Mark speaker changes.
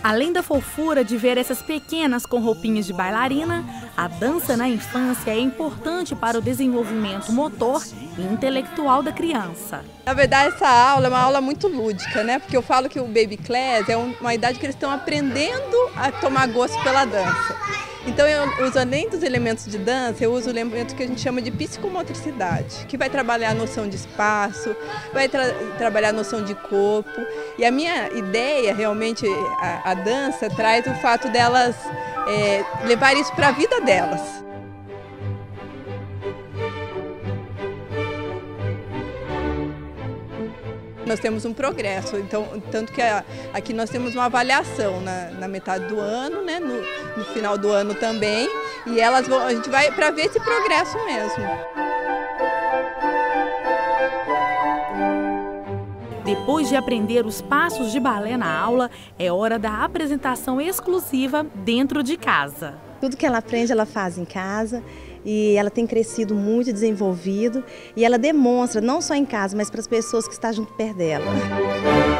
Speaker 1: Além da fofura de ver essas pequenas com roupinhas de bailarina, a dança na infância é importante para o desenvolvimento motor e intelectual da criança.
Speaker 2: Na verdade, essa aula é uma aula muito lúdica, né? Porque eu falo que o Baby Class é uma idade que eles estão aprendendo a tomar gosto pela dança. Então, eu uso, além dos elementos de dança, eu uso o elemento que a gente chama de psicomotricidade, que vai trabalhar a noção de espaço, vai trabalhar a noção de corpo. E a minha ideia, realmente, a dança traz o fato delas levar isso para a vida delas. Nós temos um progresso, então, tanto que aqui nós temos uma avaliação na metade do ano, né, no final do ano também, e a gente vai para ver esse progresso mesmo.
Speaker 1: Depois de aprender os passos de balé na aula, é hora da apresentação exclusiva dentro de casa.
Speaker 3: Tudo que ela aprende, ela faz em casa e ela tem crescido muito, desenvolvido e ela demonstra, não só em casa, mas para as pessoas que estão junto perto dela.